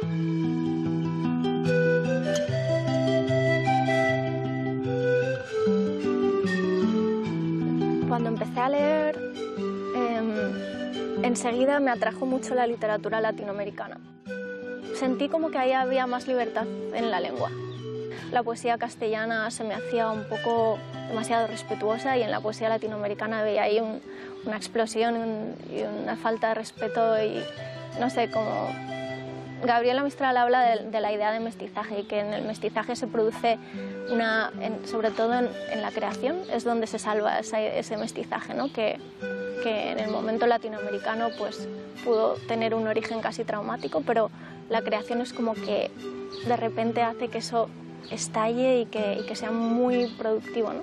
Cuando empecé a leer, enseguida me atrajo mucho la literatura latinoamericana. Sentí como que ahí había más libertad en la lengua. La poesía castellana se me hacía un poco demasiado respetuosa y en la poesía latinoamericana veía ahí una explosión y una falta de respeto y no sé, como... Gabriela Mistral habla de la idea de mestizaje y que en el mestizaje se produce sobre todo en la creación, es donde se salva ese mestizaje, ¿no? Que en el momento latinoamericano pues, pudo tener un origen casi traumático, pero la creación es como que de repente hace que eso estalle y que sea muy productivo, ¿no?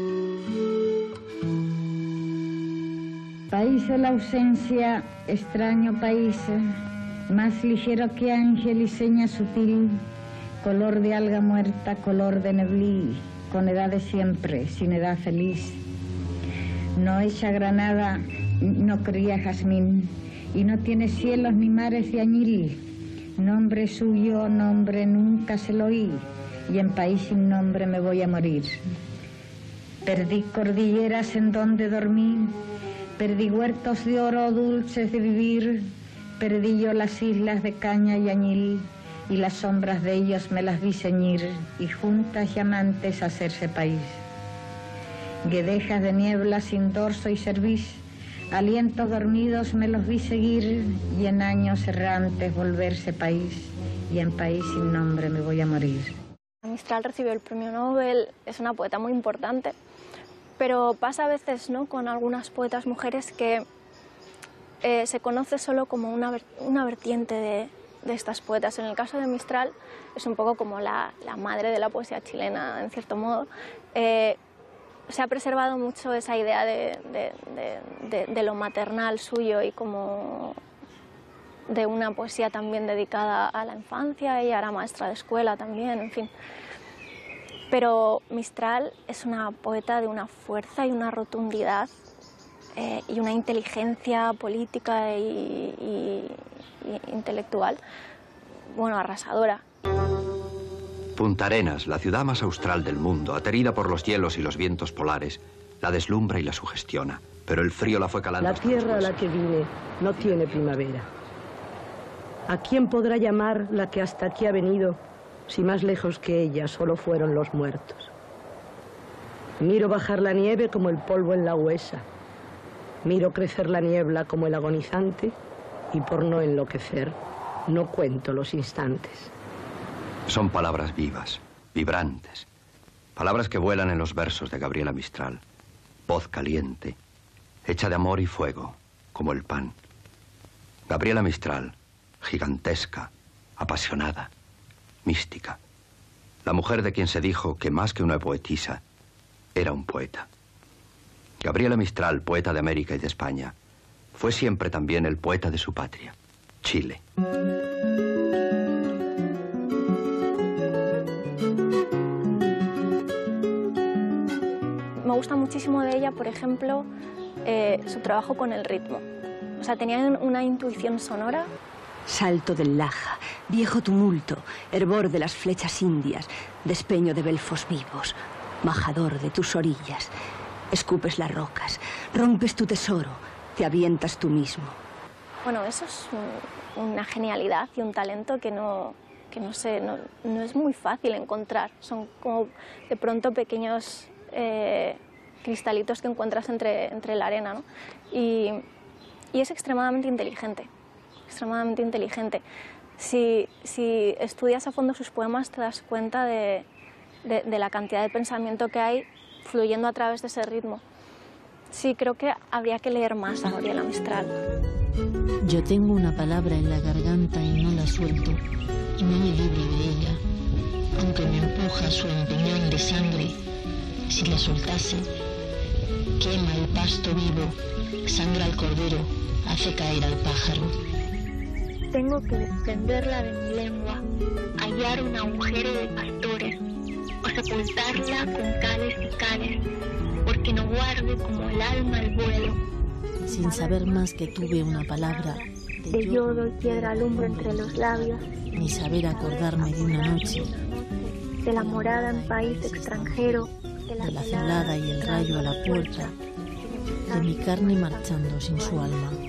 País de la ausencia, extraño país, más ligero que ángel y seña sutil, color de alga muerta, color de neblí, con edad de siempre, sin edad feliz. No echa granada, no cría jazmín, y no tiene cielos ni mares de añil. Nombre suyo, nombre nunca se lo oí, y en país sin nombre me voy a morir. Perdí cordilleras en donde dormí, perdí huertos de oro dulces de vivir, perdí yo las islas de caña y añil, y las sombras de ellos me las vi ceñir, y juntas y amantes hacerse país. Guedejas de niebla sin dorso y cerviz, alientos dormidos me los vi seguir, y en años errantes volverse país, y en país sin nombre me voy a morir. Mistral recibió el premio Nobel, es una poeta muy importante, pero pasa a veces, ¿no?, con algunas poetas mujeres que se conoce solo como una vertiente de estas poetas. En el caso de Mistral es un poco como la madre de la poesía chilena, en cierto modo. Se ha preservado mucho esa idea de lo maternal suyo y como de una poesía también dedicada a la infancia. Ella era maestra de escuela también, en fin. Pero Mistral es una poeta de una fuerza y una rotundidad y una inteligencia política y intelectual, bueno, arrasadora. Punta Arenas, la ciudad más austral del mundo, aterida por los hielos y los vientos polares, la deslumbra y la sugestiona, pero el frío la fue calando. La tierra a la que vine no tiene primavera. ¿A quién podrá llamar la que hasta aquí ha venido, si más lejos que ella solo fueron los muertos? Miro bajar la nieve como el polvo en la huesa. Miro crecer la niebla como el agonizante y por no enloquecer, no cuento los instantes. Son palabras vivas, vibrantes, palabras que vuelan en los versos de Gabriela Mistral. Voz caliente, hecha de amor y fuego, como el pan. Gabriela Mistral, gigantesca, apasionada, mística. La mujer de quien se dijo que más que una poetisa, era un poeta. Gabriela Mistral, poeta de América y de España, fue siempre también el poeta de su patria, Chile. Me gusta muchísimo de ella, por ejemplo, su trabajo con el ritmo. O sea, tenía una intuición sonora. Salto del Laja, viejo tumulto, hervor de las flechas indias, despeño de belfos vivos, majador de tus orillas. Escupes las rocas, rompes tu tesoro, te avientas tú mismo. Bueno, eso es una genialidad y un talento que no es muy fácil encontrar. Son como de pronto pequeños cristalitos que encuentras entre la arena, ¿no? Y es extremadamente inteligente, extremadamente inteligente. Si estudias a fondo sus poemas te das cuenta de la cantidad de pensamiento que hay fluyendo a través de ese ritmo. Sí, creo que habría que leer más a Gabriela Mistral. Yo tengo una palabra en la garganta y no la suelto, y no me libro de ella, aunque me empuja su empeñón de sangre. Si la soltase, quema el pasto vivo, sangra al cordero, hace caer al pájaro. Tengo que desprenderla de mi lengua, hallar un agujero de pastores, o sepultarla con cales y cales, porque no guardo como el alma el vuelo. Sin saber más que tuve una palabra, de yodo y piedra alumbro entre los labios, ni saber acordarme de una noche, de la morada en país extranjero, de la celada y el rayo a la puerta, de mi carne marchando sin su alma.